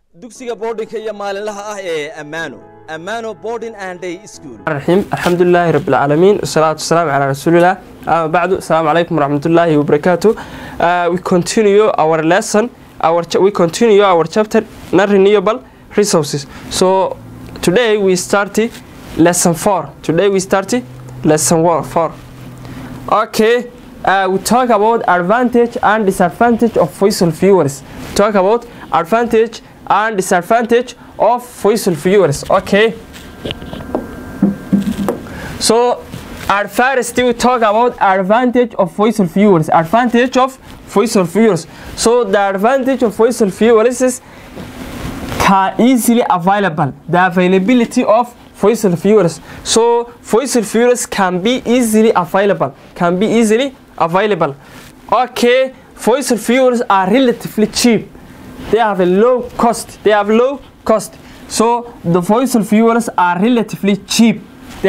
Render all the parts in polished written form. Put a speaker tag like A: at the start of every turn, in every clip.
A: dugsiga boardingka iyo maalinlaha ah ee Amano boarding and day school.
B: Alhamdulillah rabbil alamin wassalatu wassalamu ala rasulillah. Ba'du assalamu alaykum wa rahmatullahi wa barakatuh. We continue our lesson, we continue our chapter non-renewable resources. So today we start lesson 4. Today we start lesson 4. Okay, we talk about advantage and disadvantage of fossil fuels. Talk about advantage and disadvantage of fossil fuels. Okay, so at first we talk about advantage of fossil fuels. Advantage of fossil fuels. So the advantage of fossil fuels is easily available. The availability of fossil fuels. So fossil fuels can be easily available. Okay, fossil fuels are relatively cheap. They have a low cost. So the fossil fuels are relatively cheap.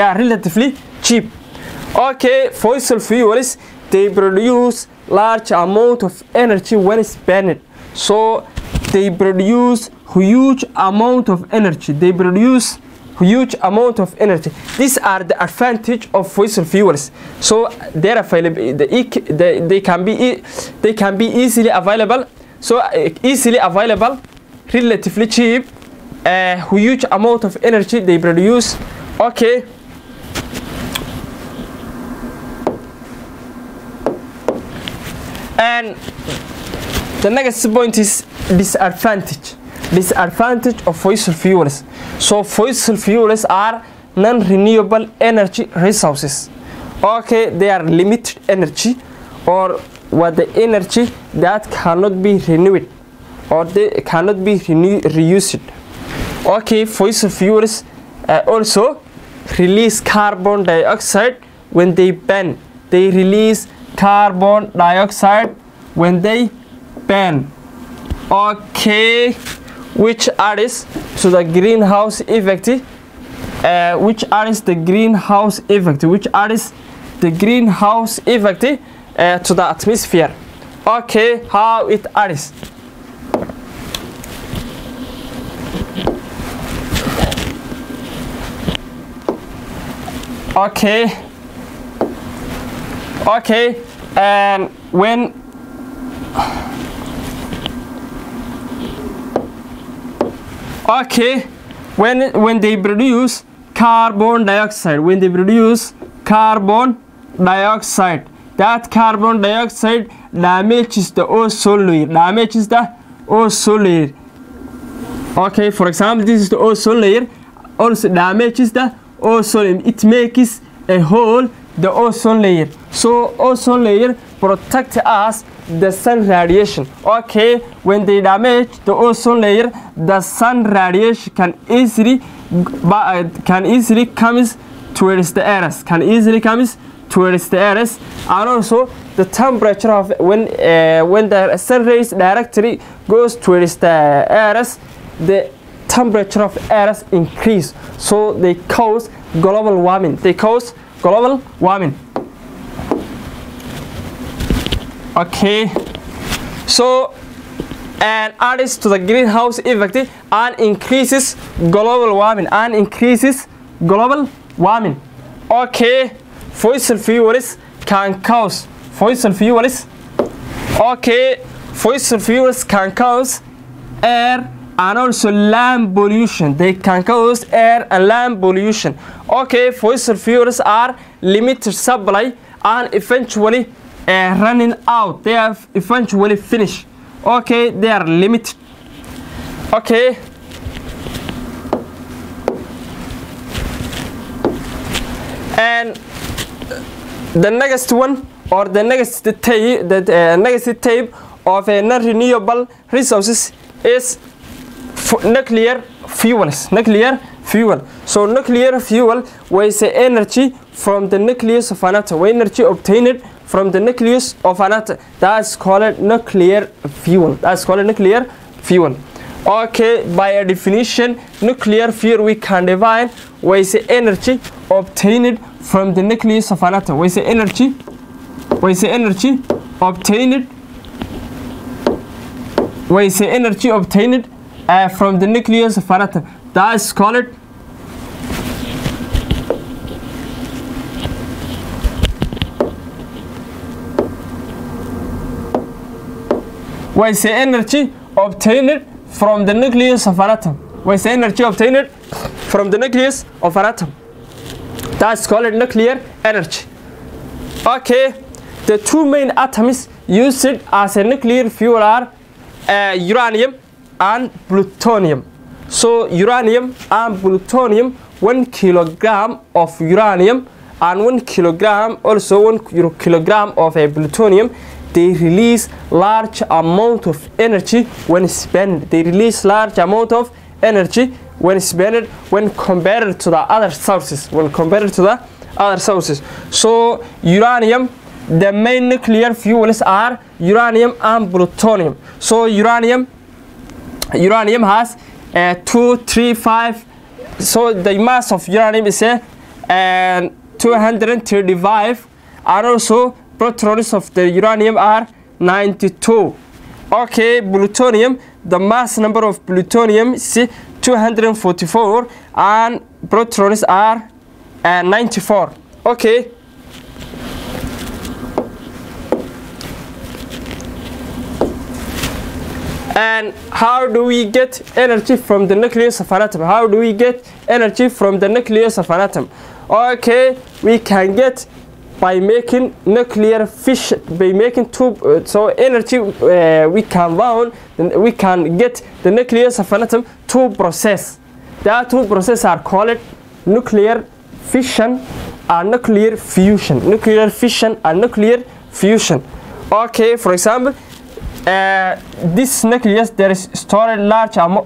B: Okay, fossil fuels, they produce large amount of energy when spent. So they produce huge amount of energy. These are the advantage of fossil fuels. So they're available. They can be easily available. So easily available, relatively cheap, huge amount of energy they produce. Okay. And the next point is disadvantage. Disadvantage of fossil fuels. So fossil fuels are non-renewable energy resources. Okay, they are limited energy, or what the energy that cannot be renewed, or they cannot be reused. Okay, fossil fuels also release carbon dioxide when they burn. They release carbon dioxide when they burn. Okay, which adds to the greenhouse effect. To the atmosphere. Okay, how it adds. Okay, and when they produce carbon dioxide, that carbon dioxide damages the ozone layer. Okay, for example, this is the ozone layer. Also damages the ozone. It makes a hole, the ozone layer. So ozone layer protects us the sun radiation. Okay, when they damage the ozone layer, the sun radiation can easily comes towards the earth. And also the temperature of when the sun rays directly goes towards the earth, the temperature of earth increase. So they cause global warming. Okay, so and adds to the greenhouse effect and increases global warming. Okay, fossil fuels can cause air and also land pollution. They can cause air and land pollution. Okay, fossil fuels are limited supply and eventually running out. They have eventually finished. Okay, they are limited. Okay, and the next one, or the next type of a non-renewable resources is nuclear fuel. So nuclear fuel was energy from the nucleus of an atom. Energy obtained from the nucleus of an atom. That's called nuclear fuel. Okay, by a definition, nuclear fuel we can define was energy obtained from the nucleus of an atom. Was energy obtained from the nucleus of an atom. That is called what is the energy obtained from the nucleus of an atom? What is the energy obtained from the nucleus of an atom? That's called nuclear energy. Okay, the two main atoms used as a nuclear fuel are uranium and plutonium. So uranium and plutonium, 1 kilogram of uranium and 1 kilogram, also 1 kilogram of a plutonium, they release large amount of energy when spent. They release large amount of energy when spent when compared to the other sources. So uranium, the main nuclear fuels are uranium and plutonium. So uranium has 235. So the mass of uranium is 235, and also protons of the uranium are 92. Okay, plutonium, the mass number of plutonium is 244 and protons are 94. Okay. And how do we get energy from the nucleus of an atom? How do we get energy from the nucleus of an atom? Okay, we can get by making nuclear fission, by making two. So energy we can get the nucleus of an atom to process. The two processes are called nuclear fission and nuclear fusion. Nuclear fission and nuclear fusion. Okay, for example, this nucleus, there is stored large amount.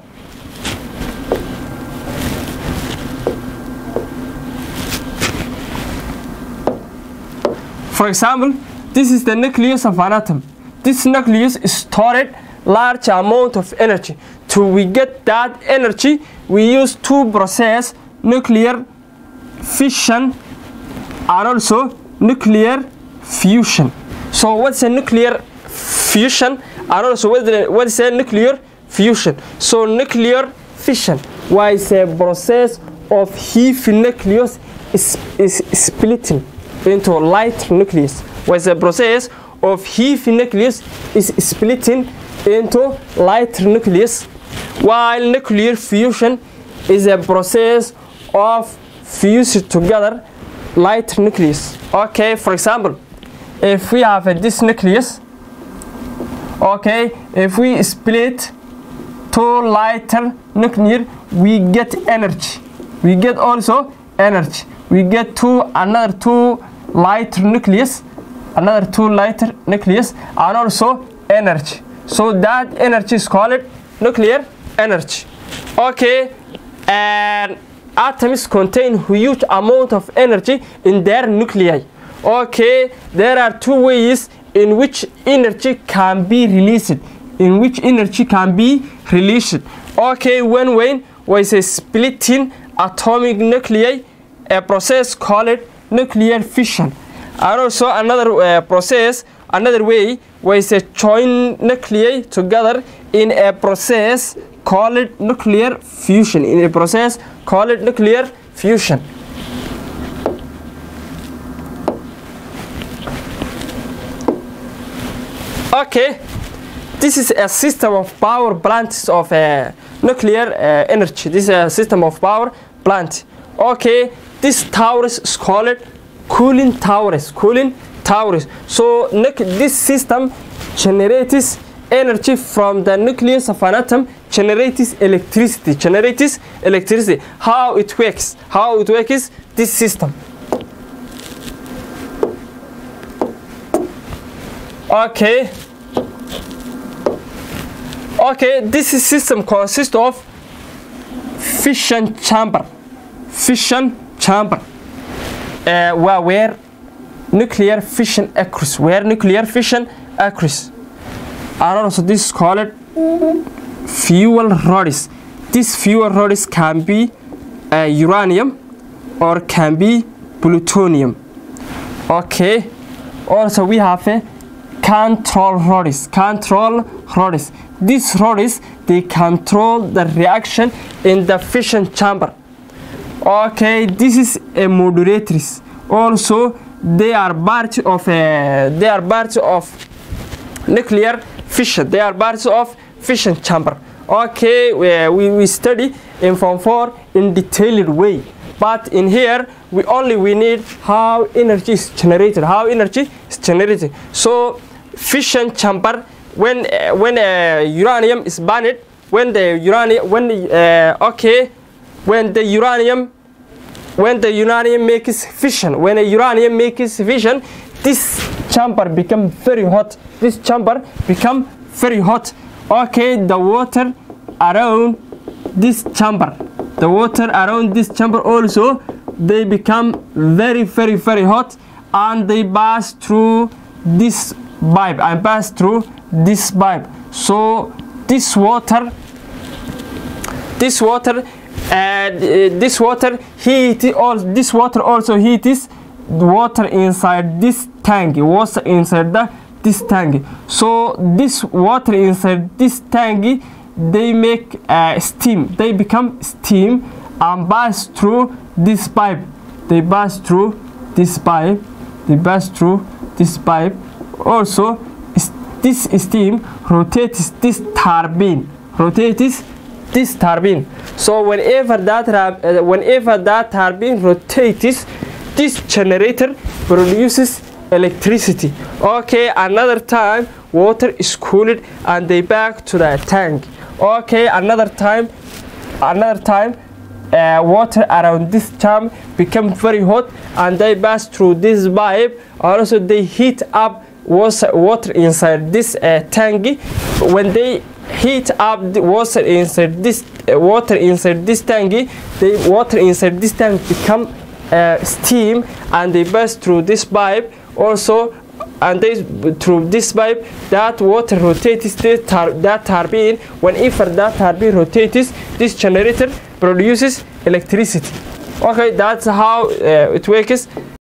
B: For example, this is the nucleus of an atom. This nucleus is stored large amount of energy. To we get that energy, we use to process nuclear fission and also nuclear fusion. So what's a nuclear fusion and also what is a nuclear fusion? So nuclear fission is a process of heavy nucleus is splitting into light nucleus. Whereas the process of heavy nucleus is splitting into light nucleus, while nuclear fusion is a process of fusing together light nucleus. Okay, for example, if we have this nucleus, okay, if we split two lighter nuclear, we get energy. We get also energy. We get another two lighter nucleus, and also energy. So that energy is called nuclear energy. Okay, and atoms contain huge amount of energy in their nuclei. Okay, there are two ways in which energy can be released. Okay, one way was a splitting atomic nuclei, a process called nuclear fission. And also another way was a join nuclei together in a process called nuclear fusion. Okay, this is a system of power plants of nuclear energy. This is a system of power plant. Okay, this towers is called cooling towers. So this system generates energy from the nucleus of an atom, generates electricity. How it works? This system. Okay, this system consists of fission chamber, where nuclear fission occurs. And also this is called fuel rods. These fuel rods can be uranium or can be plutonium. Okay, also we have control rods. these rods they control the reaction in the fission chamber. Okay, this is a moderators. Also, they are part of nuclear fission. They are parts of fission chamber. Okay, we study in Form 4 in detailed way, but in here we need how energy is generated. So fission chamber, when uranium is burned, when the uranium makes fission, this chamber become very hot. Okay, the water around this chamber also they become very hot, and they pass through this pipe So this water also heats water inside this tank. This tank. So this water inside this tank, they make steam. They become steam and pass through this pipe. Also, this steam rotates this turbine. So whenever that turbine rotates, this generator produces electricity. Okay, another time water is cooled and they back to the tank. Okay, another time water around this chamber become very hot and they pass through this pipe. Also they heat up water inside this tank. When they heat up the water inside this tank, the water inside this tank become steam, and they pass through this pipe also, and through this pipe that water rotates that turbine. Whenever that turbine rotates, this generator produces electricity. Okay, that's how it works.